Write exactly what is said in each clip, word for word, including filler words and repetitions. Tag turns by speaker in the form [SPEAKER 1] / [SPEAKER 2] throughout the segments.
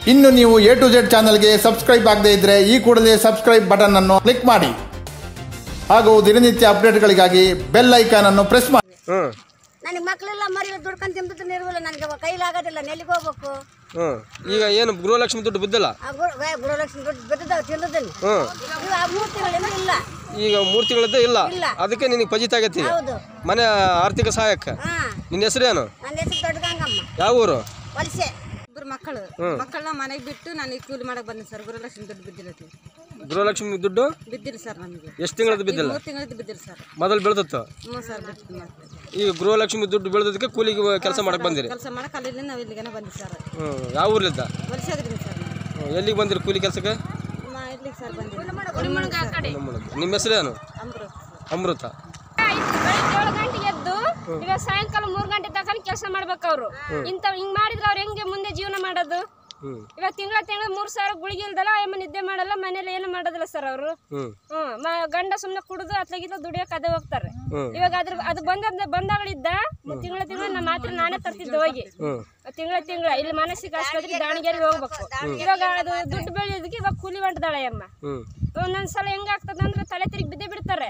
[SPEAKER 1] ಇನ್ನು ನೀವು A to Z ಚಾನಲ್ಗೆ ಸಬ್ಸ್ಕ್ರೈಬ್ ಆಗದೇ ಇದ್ದರೆ ಈ ಕೂಡಲೇ ಸಬ್ಸ್ಕ್ರೈಬ್ ಬಟನ್ ಅನ್ನು ಕ್ಲಿಕ್ ಮಾಡಿ ಹಾಗೂ ದಿನನಿತ್ಯ ಅಪ್ಡೇಟ್ಗಳಿಗಾಗಿ ಬೆಲ್ ಐಕಾನ್ ಅನ್ನು ಪ್ರೆಸ್ ಮಾಡಿ.
[SPEAKER 2] ನನಗೆ ಮಕ್ಕಳೆಲ್ಲ ಮರಿ ದುಡ್ಕೊಂಡು ತಿಂಬಿಟ್ಟು ಇರುವಲ್ಲ, ನನಗೆ ಕೈಲಾಗೋದಿಲ್ಲ, ನೆಲ್ಲಿಗೆ ಹೋಗ್ಬೇಕು.
[SPEAKER 3] ಈಗ ಏನು ಗೃಹಲಕ್ಷ್ಮಿ ದುಡ್ಡು ಬಿದ್ದಿಲ್ಲ?
[SPEAKER 2] ಗೃಹಲಕ್ಷ್ಮಿ ದುಡ್ಡು ಬಿದ್ದಿದ್ದಾವೆ, ತಿಂದಿದ್ದೀನಿ. ಮೂರು ತಿಂಗಳಿಂದ ಇಲ್ಲ.
[SPEAKER 3] ಈಗ ಮೂರು ತಿಂಗಳದ್ದೇ ಇಲ್ಲ, ಅದಕ್ಕೆ ನಿನಗೆ ಫಜಿತ ಆಗೈತಿ ಮನೆ ಆರ್ಥಿಕ ಸಹಾಯಕ್ಕೆ. ನಿನ್ನ ಹೆಸರೇನು?
[SPEAKER 2] ನನ್ನ ಹೆಸರು ದೊಡ್ಡ ಗಂಗಮ್ಮ.
[SPEAKER 3] ಯಾವ ಊರು?
[SPEAKER 2] ವಲಸೆ.
[SPEAKER 4] ಇಬ್ಬರು ಮಕ್ಕಳು ಮಕ್ಕಳನ್ನ ಮನೆಗೆ ಬಿಟ್ಟು ನಾನು ಕೂಲಿ ಮಾಡಕ್ ಬಂದೆ ಸರ್. ಗೃಹಲಕ್ಷ್ಮಿ ದುಡ್ಡು ಬಿದ್ದಿಲ್ಲ.
[SPEAKER 3] ಗೃಹಲಕ್ಷ್ಮಿ ದುಡ್ಡು
[SPEAKER 4] ಬಿದ್ದಿಲ್ಲ ಸರ್ ನಮಗೆ.
[SPEAKER 3] ಎಷ್ಟು ತಿಂಗಳದ್ದು ಬಿದ್ದಿಲ್ಲ?
[SPEAKER 4] ಮೂರು ತಿಂಗಳದ್ದು ಬಿದ್ದಿಲ್ಲ ಸರ್.
[SPEAKER 3] ಮೊದಲು ಬೆಳೆದತ್ತು?
[SPEAKER 4] ಹ್ಞೂ ಸರ್ ಬಿಟ್ಟು.
[SPEAKER 3] ಈಗ ಗೃಹಲಕ್ಷ್ಮಿ ದುಡ್ಡು ಬೆಳೆದಕ್ಕೆ ಕೂಲಿಗೆ ಕೆಲಸ ಮಾಡಕ್ ಬಂದಿರಿ?
[SPEAKER 4] ಕೆಲಸ ಮಾಡಕ್ಕೆ ಅಲ್ಲಿಂದ ನಾವು ಇಲ್ಲಿಗೆ ಬಂದಿವಿ ಸರ್.
[SPEAKER 3] ಹ್ಞೂ ಯಾವ ಊರ್ಲಿದ್ದ?
[SPEAKER 4] ವಲಸೆ ಅದ್ರಿಂದ ಸರ್.
[SPEAKER 3] ಎಲ್ಲಿಗೆ ಬಂದಿರಿ ಕೂಲಿ ಕೆಲಸಕ್ಕೆ?
[SPEAKER 4] ಇಲ್ಲಿಗೆ ಸರ್ ಬಂದಿವಿ.
[SPEAKER 3] ನಿಮ್ಮ ಹೆಸರೇನು?
[SPEAKER 4] ಅಮೃತ.
[SPEAKER 3] ಅಮೃತ.
[SPEAKER 5] ಬೆಳಿಗ್ಗೆ ಏಳು ಗಂಟೆಗೆ ಎದ್ದು ಇವಾಗ ಸಾಯಂಕಾಲ ಮೂರ್ ಗಂಟೆ ತನಕ ಕೆಲಸ ಮಾಡ್ಬೇಕು ಅವ್ರು. ಇಂತ ಹಿಂಗ್ ಮಾಡಿದ್ರೆ ಅವ್ರು ಹೆಂಗೆ ಮುಂದೆ ಜೀವನ ಮಾಡೋದು? ಇವಾಗ ತಿಂಗಳ ತಿಂಗಳ ಮೂರ್ ಸಾವಿರ ಗುಳಿಗೆ ಇಲ್ದಲ್ಲ, ಅಮ್ಮ ನಿದ್ದೆ ಮಾಡಲ್ಲ, ಮನೇಲಿ ಏನು ಮಾಡೋದಿಲ್ಲ ಸರ್ ಅವರು. ಹ್ಮ್ ಗಂಡ ಸುಮ್ನೆ ಕುಡಿದು ಅತ್ಲಾಗಿದ್ದ ದುಡಿಯೋಕೆ ಅದೇ ಹೋಗ್ತಾರೆ. ಇವಾಗ ಅದ್ರ ಅದು ಬಂದ ಬಂದಾಗಳಿದ್ದ ತಿಂಗಳ ತಿಂಗಳ ನಮ್ಮ ಮಾತ್ರ ನಾನೇ ತರ್ತಿದ್ದೆ ಹೋಗಿ. ತಿಂಗಳ ತಿಂಗಳ ಇಲ್ಲಿ ಮಾನಸಿಕ ಆಸ್ಪತ್ರೆ ದಾವಣಗೆರೆಗೆ ಹೋಗ್ಬೇಕು. ಇವಾಗ ಅದು ದುಡ್ಡು ಬೆಳೆಯೋದಕ್ಕೆ ಇವಾಗ ಕೂಲಿ ಹೊಂಟದಾಳೆ ಅಮ್ಮ. ಒಂದೊಂದ್ಸಲ ಹೆಂಗಾಗ್ತದ ಅಂದ್ರೆ ತಲೆ ತಿರುಗಿ ಬಿದ್ದೆ ಬಿಡ್ತಾರೆ.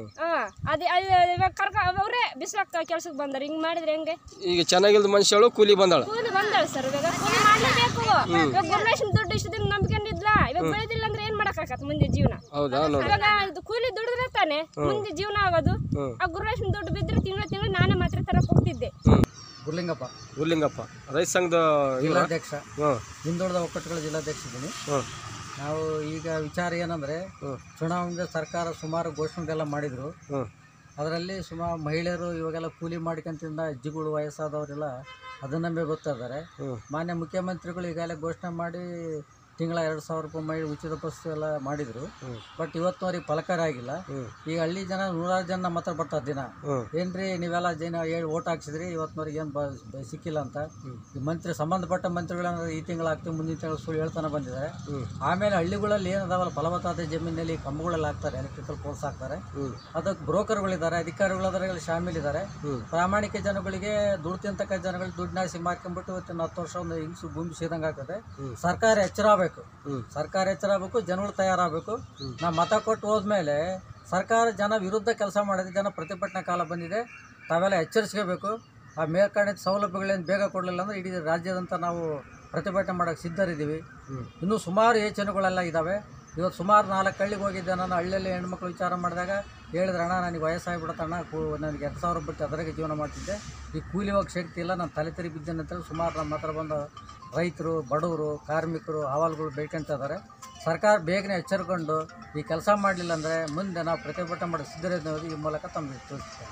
[SPEAKER 5] ಅದೇ ಇವಾಗ ಕರ್ಕ ಅವರೇ ಬಿಸ್ಲಾಕ ಕೆಲ್ಸಕ್ಕೆ ಬಂದಾರ. ಹಿಂಗ್ ಮಾಡಿದ್ರೆ ಹೆಂಗೆ? ಈಗ
[SPEAKER 3] ಚೆನ್ನಾಗಿಲ್ದ ಮನುಷ್ಯಳು ಕೂಲಿ ಬಂದಾಳ.
[SPEAKER 5] ಕೂಲಿ ಬಂದಾಳ ಸರ್. ಇವಾಗ ಕೂಲಿ ಮಾಡ್ಲೇಬೇಕು. ಇವಾಗ ಗೃಹಲಕ್ಷ್ಮಿ ದುಡ್ಡು ಇಷ್ಟು ದಿನ ನಂಬಿಕೊಂಡಿದ್ಲ, ಇವಾಗ ಬೆಳೆದಿಲ್ಲ ಅಂದ್ರೆ ಏನ್ ಮಾಡಕ್ ಆಗತ್ತ ಮುಂದೆ ಜೀವನ? ಇವಾಗ ಕೂಲಿ ದುಡಿದ್ರೆ ತಾನೆ ಮುಂದೆ ಜೀವನ ಆಗೋದು. ಆ ಗೃಹಲಕ್ಷ್ಮಿ ದುಡ್ಡು ಬಿದ್ರೆ ತಿಂಗಳ ತಿಂಗಳು ನಾನೇ ಮಾತ್ರ ತರ ಹೋಗ್ತಿದ್ದೆ.
[SPEAKER 6] ಗುರ್ಲಿಂಗಪ್ಪ.
[SPEAKER 3] ಗುರ್ಲಿಂಗಪ್ಪ ರೈತ ಸಂಘದ
[SPEAKER 6] ಜಿಲ್ಲಾಧ್ಯಕ್ಷ, ಹಿಂದುಳಿದ ಒಕ್ಕೂಟಗಳ ಜಿಲ್ಲಾಧ್ಯಕ್ಷ ಇದ್ದೀನಿ. ನಾವು ಈಗ ವಿಚಾರ ಏನಂದರೆ, ಚುನಾವಣೆ ಸರ್ಕಾರ ಸುಮಾರು ಘೋಷಣೆಗಳೆಲ್ಲ ಮಾಡಿದರು. ಅದರಲ್ಲಿ ಸುಮಾರು ಮಹಿಳೆಯರು ಇವಾಗೆಲ್ಲ ಕೂಲಿ ಮಾಡ್ಕೊಂತಿಂದ ಅಜ್ಜಿಗಳು ವಯಸ್ಸಾದವರೆಲ್ಲ ಅದನ್ನಂಬೆ ಬರ್ತಾ ಇದ್ದಾರೆ. ಮಾನ್ಯ ಮುಖ್ಯಮಂತ್ರಿಗಳು ಈಗಾಗಲೇ ಘೋಷಣೆ ಮಾಡಿ ತಿಂಗಳ ಎರಡು ಸಾವಿರ ರೂಪಾಯಿ ಮಹಿಳೆ ಉಚಿತ ಬಸ್ಸು ಎಲ್ಲ ಮಾಡಿದರು. ಬಟ್ ಇವತ್ತಿನವ್ರಿಗೆ ಫಲಕಾರ ಆಗಿಲ್ಲ. ಈ ಹಳ್ಳಿ ಜನ ನೂರಾರು ಜನ ಮಾತ್ರ ಬರ್ತಾರೆ ದಿನ. ಏನ್ರಿ ನೀವೆಲ್ಲ ಜನ ಹೇಳಿ ಓಟ್ ಹಾಕ್ಸಿದ್ರಿ, ಇವತ್ತಿನವ್ರಿಗೆ ಏನು ಬ ಸಿಕ್ಕಿಲ್ಲ ಅಂತ ಈ ಮಂತ್ರಿ ಸಂಬಂಧಪಟ್ಟ ಮಂತ್ರಿಗಳನ್ನ ಈ ತಿಂಗಳು ಹಾಕ್ತೀವಿ ಮುಂದಿನ ತಿಂಗಳು ಸುಳ್ಳು ಹೇಳ್ತಾನೆ ಬಂದಿದ್ದಾರೆ. ಆಮೇಲೆ ಹಳ್ಳಿಗಳಲ್ಲಿ ಏನದಾವಲ್ಲ ಫಲವತ್ತಾದ ಜಮೀನಲ್ಲಿ ಕಂಬಗಳೆಲ್ಲ ಹಾಕ್ತಾರೆ, ಎಲೆಕ್ಟ್ರಿಕಲ್ ಪೋಲ್ಸ್ ಹಾಕ್ತಾರೆ. ಅದಕ್ಕೆ ಬ್ರೋಕರ್ಗಳಿದ್ದಾರೆ, ಅಧಿಕಾರಿಗಳು ಅದರಲ್ಲಿ ಶಾಮೀಲಿದ್ದಾರೆ. ಪ್ರಾಮಾಣಿಕ ಜನಗಳಿಗೆ ದುಡ್ಡು ತಿಂತಕ್ಕ ಜನಗಳಿಗೆ ದುಡ್ಡನ್ನ ಮಾರ್ಕೊಂಡ್ಬಿಟ್ಟು ಇವತ್ತಿನ ಹತ್ತು ವರ್ಷ ಒಂದು ಹಿಂಗ್ಸು ಭೂಮಿ ಸೇದಂಗೆ ಆಗ್ತದೆ. ಸರ್ಕಾರ ಎಚ್ಚರ ಆಗಬೇಕು. ಸರ್ಕಾರ ಎಚ್ಚರ ಆಗಬೇಕು, ಜನಗಳು ತಯಾರಾಗಬೇಕು. ನಾವು ಮತ ಕೊಟ್ಟು ಹೋದ್ಮೇಲೆ ಸರ್ಕಾರ ಜನ ವಿರುದ್ಧ ಕೆಲಸ ಮಾಡಿದ್ರೆ ಜನ ಪ್ರತಿಭಟನಾ ಕಾಲ ಬಂದಿದೆ, ತಾವೆಲ್ಲ ಎಚ್ಚರಿಸ್ಕೋಬೇಕು. ಆ ಮೇಲ್ಕಂಡ ಸೌಲಭ್ಯಗಳೇನು ಬೇಗ ಕೊಡಲಿಲ್ಲ ಅಂದರೆ ಇಡೀ ರಾಜ್ಯದಂತ ನಾವು ಪ್ರತಿಭಟನೆ ಮಾಡೋಕ್ಕೆ ಸಿದ್ಧರಿದ್ದೀವಿ. ಇನ್ನೂ ಸುಮಾರು ಯೋಚನೆಗಳೆಲ್ಲ ಇದ್ದಾವೆ. ಇವತ್ತು ಸುಮಾರು ನಾಲ್ಕು ಹಳ್ಳಿಗೆ ಹೋಗಿದ್ದೆ ನಾನು. ಹಳ್ಳಿಯಲ್ಲಿ ಹೆಣ್ಮಕ್ಳು ವಿಚಾರ ಮಾಡಿದಾಗ ಹೇಳಿದ್ರೆ, ಅಣ್ಣ ನನಗೆ ವಯಸ್ಸಾಗಿಬಿಡುತ್ತಣ್ಣ, ಕೂ ನನಗೆ ಎರಡು ಸಾವಿರ ಬಿಟ್ಟು ಅದರಾಗೆ ಜೀವನ ಮಾಡ್ತಿದ್ದೆ, ಈ ಕೂಲಿ ಹೋಗಿ ಶಕ್ತಿ ಇಲ್ಲ, ನಾನು ತಲೆ ತಿರುಗಿ ಬಿದ್ದೇನೆ ಅಂತೇಳಿ ಸುಮಾರು ನಮ್ಮ ಹತ್ರ ಬಂದ ರೈತರು, ಬಡವರು, ಕಾರ್ಮಿಕರು ಅಹವಾಲುಗಳು ಬೇಡ್ಕೊಳ್ತಾ ಇದ್ದಾರೆ. ಸರ್ಕಾರ ಬೇಗನೆ ಎಚ್ಚರಿಕೊಂಡು ಈ ಕೆಲಸ ಮಾಡಲಿಲ್ಲ ಅಂದರೆ ಮುಂದೆ ನಾವು ಪ್ರತಿಭಟನೆ ಮಾಡೋ ಸಿದ್ಧರಿದ್ದೀವಿ. ಈ ಮೂಲಕ ತಮಗೆ ತಿಳಿಸ್ತೇವೆ.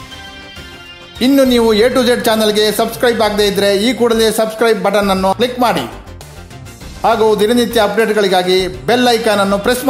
[SPEAKER 1] ಇನ್ನು ನೀವು ಎ ಟು ಝೆಡ್ ಚಾನಲ್ಗೆ ಸಬ್ಸ್ಕ್ರೈಬ್ ಆಗದೇ ಇದ್ದರೆ ಈ ಕೂಡಲೇ ಸಬ್ಸ್ಕ್ರೈಬ್ ಬಟನ್ ಅನ್ನು ಕ್ಲಿಕ್ ಮಾಡಿ ಹಾಗೂ ದಿನನಿತ್ಯ ಅಪ್ಡೇಟ್ಗಳಿಗಾಗಿ ಬೆಲ್ ಐಕಾನ್ ಅನ್ನು ಪ್ರೆಸ್ ಮಾಡಿ.